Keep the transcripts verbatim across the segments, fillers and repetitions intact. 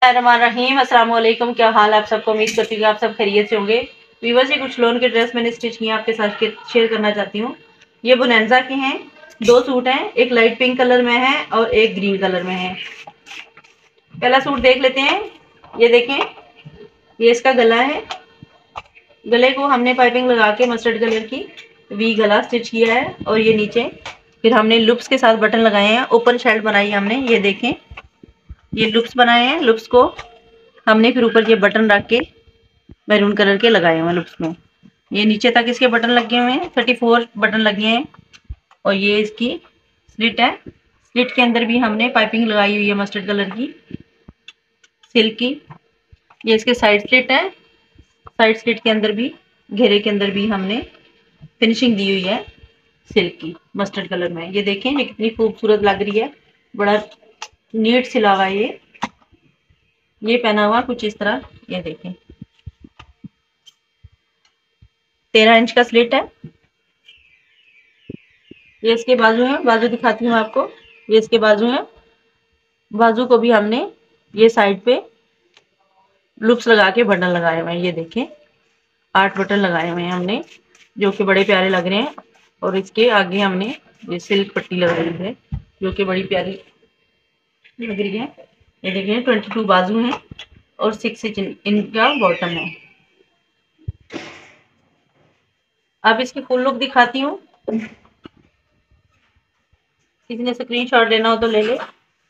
रहीम अस्सलाम वालेकुम। क्या हाल है आप सबको? उम्मीद करती हूँ आप सब खैरियत से होंगे। व्यूअर्स, ये कुछ लोन के ड्रेस मैंने स्टिच किए आपके साथ शेयर करना चाहती हूँ। ये बोनेंजा के हैं, दो सूट हैं, एक लाइट पिंक कलर में है और एक ग्रीन कलर में है। पहला सूट देख लेते हैं। ये देखें, ये इसका गला है। गले को हमने पाइपिंग लगा के मस्टर्ड कलर की वी गला स्टिच किया है और ये नीचे फिर हमने लूप्स के साथ बटन लगाए हैं। ओपन शेल्ट बनाई है हमने। ये देखें, ये लूप्स बनाए हैं। लूप्स को हमने फिर ऊपर ये बटन रख के मैरून कलर के लगाए हुए हैं लुप्स में। ये नीचे तक इसके बटन लगे हुए हैं, थर्टी फोर बटन लगे हैं। और ये इसकी स्लिट है। स्लिट के अंदर भी हमने पाइपिंग लगाई हुई है मस्टर्ड कलर की सिल्क की। ये इसके साइड स्लिट है। साइड स्लिट के अंदर भी, घेरे के अंदर भी हमने फिनिशिंग दी हुई है सिल्क की मस्टर्ड कलर में। ये देखें, ये कितनी खूबसूरत लग रही है। बड़ा नीट सिला हुआ ये ये पहना हुआ कुछ इस तरह। ये देखें, तेरह इंच का स्लिट है। ये इसके बाजू है। बाजू दिखाती हूँ आपको। ये इसके बाजू है। बाजू को भी हमने ये साइड पे लूप्स लगा के बटन लगाए हुए हैं। ये देखें, आठ बटन लगाए हुए हैं हमने, जो कि बड़े प्यारे लग रहे हैं। और इसके आगे हमने ये सिल्क पट्टी लगाई है, जो कि बड़ी प्यारी लग रही है। ये देखें, ट्वेंटी टू बाजू है और सिक्स इंच इनका बॉटम है। अब इसकी फुल लुक दिखाती हूँ। किसी ने स्क्रीनशॉट लेना हो तो ले ले।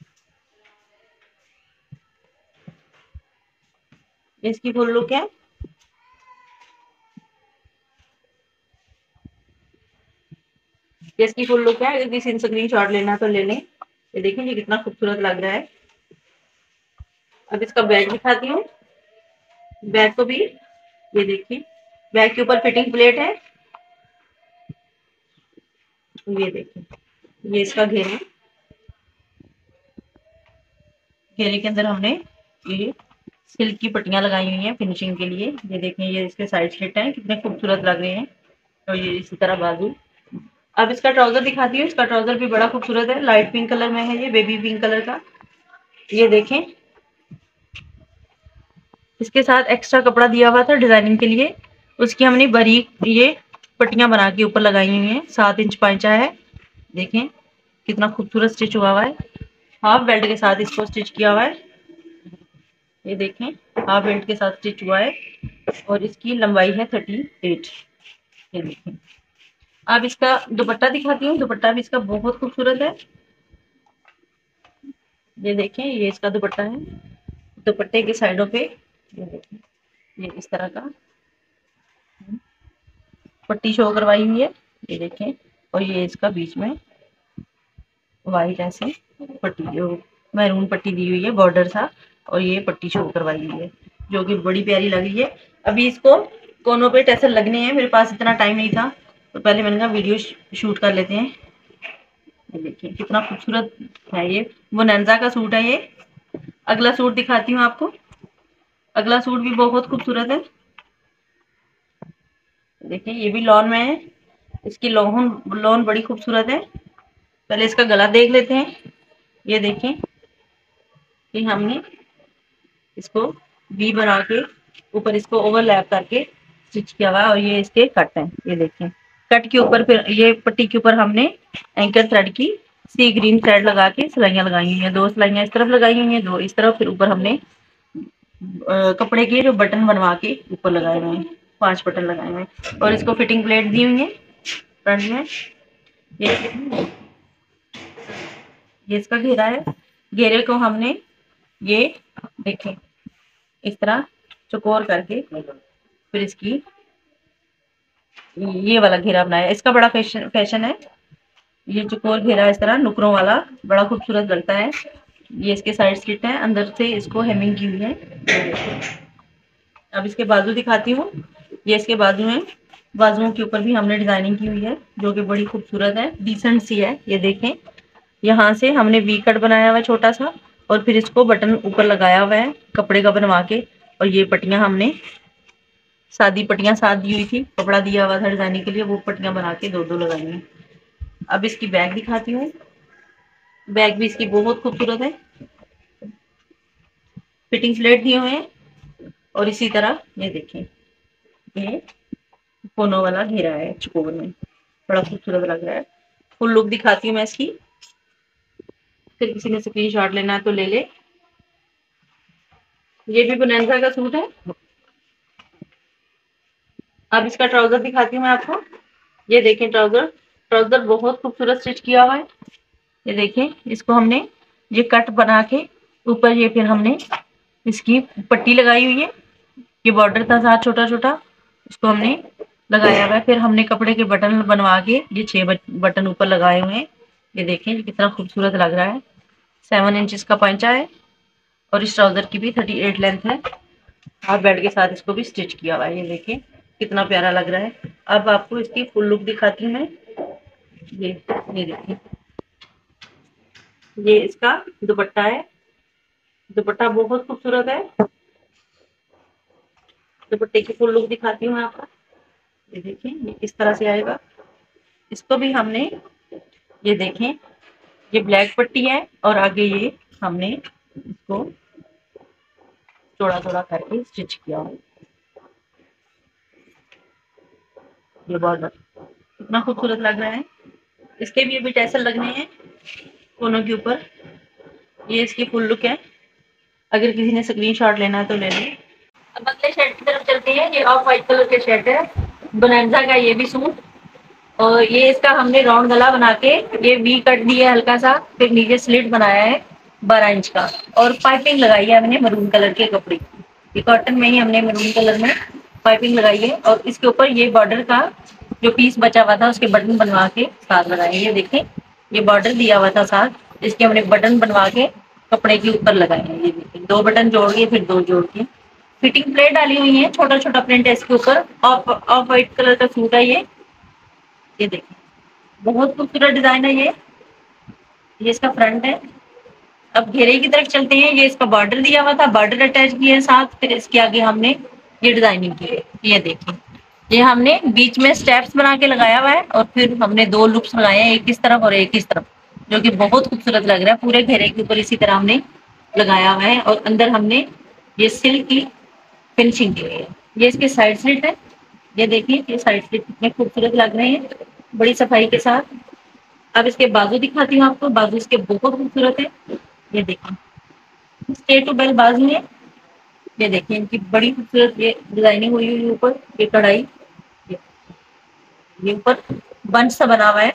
इसकी फुल लुक है। इसकी फुल लुक है। अगर किसी ने स्क्रीनशॉट लेना तो ले लें। ये देखें, ये कितना खूबसूरत लग रहा है। अब इसका बैक दिखाती हूँ। बैक को भी ये देखिए, बैक के ऊपर फिटिंग प्लेट है। ये देखिए, ये इसका घेरा। घेरे के अंदर हमने ये सिल्क की पट्टियां लगाई हुई हैं फिनिशिंग के लिए। ये देखें, ये इसके साइड स्लिट हैं, कितने खूबसूरत लग रहे हैं। और ये इसी तरह बाजू। अब इसका ट्राउजर दिखाती हूँ। इसका ट्राउजर भी बड़ा खूबसूरत है। लाइट पिंक कलर में है, ये बेबी पिंक कलर का। ये देखें, इसके साथ एक्स्ट्रा कपड़ा दिया हुआ था डिजाइनिंग के लिए, उसकी हमने बारीक ये पट्टियां बना के ऊपर लगाई हुई हैं। सात इंच पांचा है। देखें, कितना खूबसूरत स्टिच हुआ हुआ है। हाफ बेल्ट के साथ इसको स्टिच किया हुआ है। ये देखें, हाफ बेल्ट के साथ स्टिच हुआ है और इसकी लंबाई है थर्टी एट। ये देखें। अब इसका दुपट्टा दिखाती हूँ। दुपट्टा भी इसका बहुत खूबसूरत है। ये देखें, ये इसका दुपट्टा है। दुपट्टे की साइडों पे ये देखें, ये इस तरह का पट्टी शो करवाई हुई है। ये देखें, और ये इसका बीच में वाइट ऐसे पट्टी, जो मैरून पट्टी दी हुई है बॉर्डर सा, और ये पट्टी शो करवाई हुई है, जो कि बड़ी प्यारी लग रही है। अभी इसको कोनों पे टैसल लगने हैं। मेरे पास इतना टाइम नहीं था, तो पहले मैंने कहा वीडियो शूट कर लेते हैं। ये देखिए, कितना खूबसूरत है। ये बोनेंजा का सूट है। ये अगला सूट दिखाती हूँ आपको। अगला सूट भी बहुत खूबसूरत है। देखिए, ये भी लॉन में है। इसकी लोन लॉन बड़ी खूबसूरत है। पहले इसका गला देख लेते हैं। ये देखें कि हमने इसको वी बना के ऊपर इसको ओवरलैप करके स्टिच किया हुआ है। और ये इसके कट हैं। ये देखें, कट के ऊपर फिर ये पट्टी के ऊपर हमने एंकर थ्रेड की सी ग्रीन थ्रेड लगा के सिलाइयां लगाई हुई हैं। दो सिलाइयां इस तरफ लगाई हुई हैं, दो इस तरफ। फिर ऊपर हमने कपड़े के जो बटन बनवा के ऊपर लगाए हुए हैं, पांच बटन लगाए हुए हैं। और इसको फिटिंग प्लेट दी हुई है फ्रंट में। ये ये इसका घेरा है। घेरे को हमने ये देखें इस तरह चौकोर करके फिर इसकी ये वाला घेरा बनाया। इसका बड़ा फैशन फैशन है। ये चौकोर घेरा इस तरह नुकरों वाला बड़ा खूबसूरत लगता है। ये इसके साइड स्लिट है, अंदर से इसको हेमिंग की हुई है। अब इसके बाजू दिखाती हूँ। ये इसके बाजू हैं। बाजुओं के ऊपर भी हमने डिजाइनिंग की हुई है, जो कि बड़ी खूबसूरत है, डिसेंट सी है। ये देखें, यहाँ से हमने वी कट बनाया हुआ है छोटा सा, और फिर इसको बटन ऊपर लगाया हुआ है कपड़े का बनवा के। और ये पट्टियां हमने सादी पट्टियां साथ दी हुई थी, कपड़ा दिया हुआ था डिजाइनिंग के लिए, वो पट्टियां बना के दो दो लगाई हैं। अब इसकी बैग दिखाती हूँ। बैग भी इसकी बहुत खूबसूरत है। फिटिंग प्लेट दिए हुए हैं और इसी तरह ये देखें, ये कोनों वाला घेरा है चकोर में, बड़ा खूबसूरत लग रहा है। फुल लुक दिखाती हूँ मैं इसकी, फिर किसी ने स्क्रीनशॉट लेना है तो ले ले। ये भी बोनेंजा का सूट है। अब इसका ट्राउजर दिखाती हूँ मैं आपको। ये देखें ट्राउजर, ट्राउजर बहुत खूबसूरत स्टिच किया हुआ है। ये देखें, इसको हमने ये कट बना के ऊपर ये फिर हमने इसकी पट्टी लगाई हुई है। ये बॉर्डर था साथ छोटा छोटा, उसको हमने लगाया हुआ है। फिर हमने कपड़े के बटन बनवा के ये छह बटन ऊपर लगाए हुए हैं। ये देखें ये कितना खूबसूरत लग रहा है। सेवन इंचेस का पंचा है और इस ट्राउजर की भी थर्टी एट लेंथ है। हाफ बेल्ट के साथ इसको भी स्टिच किया हुआ है। ये देखें कितना प्यारा लग रहा है। अब आपको इसकी फुल लुक दिखाती हूँ मैं। ये ये देखिए, ये इसका दुपट्टा है। दुपट्टा बहुत खूबसूरत है। दुपट्टे की फुल लुक दिखाती हूँ मैं आपको। ये देखें ये इस तरह से आएगा। इसको भी हमने ये देखें, ये ब्लैक पट्टी है और आगे ये हमने इसको चौड़ा चौड़ा करके स्टिच किया है। ये बॉर्डर कितना खूबसूरत लग रहा है। इसके भी अभी टैसल लगने हैं कोनों के ऊपर। ये इसकी फुल लुक है। अगर किसी ने स्क्रीनशॉट लेना है तो ले लें। अब अगले शर्ट की तरफ चलते हैं। ये ऑफ व्हाइट कलर के शर्ट है, बोनेंजा का ये भी सूट। और ये इसका हमने राउंड गला बना के ये वी कट दिया है हल्का सा, फिर नीचे स्लिट बनाया है बारह इंच का और पाइपिंग लगाई है हमने मरून कलर के कपड़े की। ये कॉटन में ही हमने मरून कलर में पाइपिंग लगाई है और इसके ऊपर ये बॉर्डर का जो पीस बचा हुआ था उसके बटन बनवा के साथ लगाए। ये देखें ये बॉर्डर दिया हुआ था साथ, इसके हमने बटन बनवा के कपड़े के ऊपर लगाए हैं। ये देखें दो बटन जोड़ के फिर दो जोड़ के फिटिंग प्लेट डाली हुई है, छोटा छोटा प्रिंट है इसके ऊपर। ऑफ ऑफ व्हाइट कलर का सूट है ये। ये देखिए बहुत खूबसूरत डिजाइन है। ये ये इसका फ्रंट है। अब घेरे की तरफ चलते हैं। ये इसका बॉर्डर दिया हुआ था, बॉर्डर अटैच किया है साथ, फिर इसके आगे हमने ये डिजाइनिंग की है। ये देखिए ये हमने बीच में स्टेप्स बना के लगाया हुआ है और फिर हमने दो लूप्स लगाए हैं, एक इस तरफ और एक इस तरफ, जो कि बहुत खूबसूरत लग रहा है। पूरे घेरे के ऊपर इसी तरह हमने लगाया हुआ है और अंदर हमने ये सिल्क की फिनिशिंग की हुई है। ये इसके साइड स्लिट है। ये देखिए ये साइड स्लिट कितने खूबसूरत लग रहे हैं बड़ी सफाई के साथ। अब इसके बाजू दिखाती हूँ आपको। बाजू इसके बहुत खूबसूरत है। ये देखिए स्ट्रेट टू बेल बाजू है। ये देखिए इनकी बड़ी खूबसूरत ये डिजाइनिंग हुई हुई ऊपर, ये कढ़ाई, ये, ये ऊपर बंच सा बना हुआ है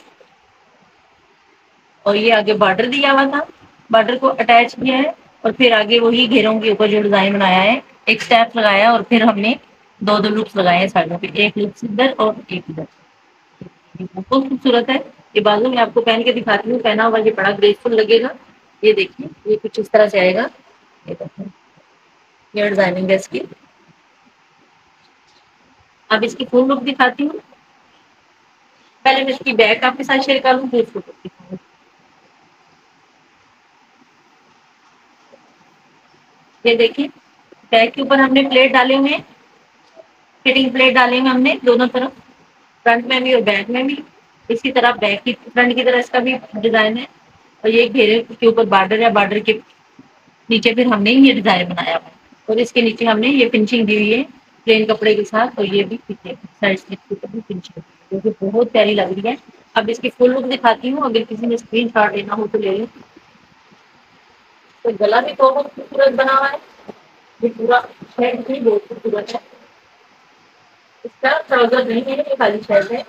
और ये आगे बॉर्डर दिया हुआ था, बॉर्डर को अटैच किया है और फिर आगे वही घेरों के ऊपर जो डिजाइन बनाया है, एक स्टेप लगाया और फिर हमने दो दो लूप्स लगाए हैं साइडों पे, एक लूप इधर और एक इधर। बहुत खूबसूरत है। ये बाजू में आपको पहन के दिखाती हूँ, पहना हुआ ये बड़ा ग्रेसफुल लगेगा। ये देखिए ये कुछ इस तरह से आएगा। ये देखिए ये डिजाइनिंग है इसकी। अब इसकी फुल लुक दिखाती हूँ। पहले मैं इसकी बैक आपके साथ शेयर कर लूँ, फिर इसको दिखाऊँ। ये देखिए बैक के ऊपर हमने प्लेट डाले हुए हैं, फिटिंग प्लेट डाले हुए हमने दोनों तरफ, फ्रंट में भी और बैक में भी। इसी तरह बैक की फ्रंट की तरह इसका भी डिजाइन है और ये घेरे के ऊपर बॉर्डर है, बॉर्डर के नीचे फिर हमने ये डिजाइन बनाया हुआ है और इसके नीचे हमने ये फिनिशिंग दी हुई है प्लेन कपड़े के साथ। और ये भी पीछे साइड स्लिट के ऊपर भी फिनिशिंग जो कि बहुत प्यारी लग रही है। अब इसकी फुल लुक दिखाती हूँ, अगर किसी ने स्क्रीन शॉट लेना हो तो ले लें। तो गला भी तो बहुत खूबसूरत बना हुआ है, ये पूरा शर्ट भी बहुत खूबसूरत है। इसका ट्राउजर नहीं है, ये खाली शर्ट है।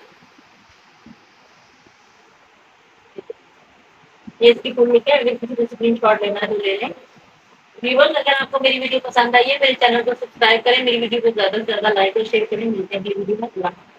ये इसकी फुल लुक है, अगर किसी को स्क्रीनशॉट लेना है तो ले लें। व्यूअर्स अगर आपको मेरी वीडियो पसंद आई है मेरे चैनल को सब्सक्राइब करें, मेरी वीडियो को ज्यादा से ज्यादा लाइक और शेयर करें। मिलते हैं अगली वीडियो में।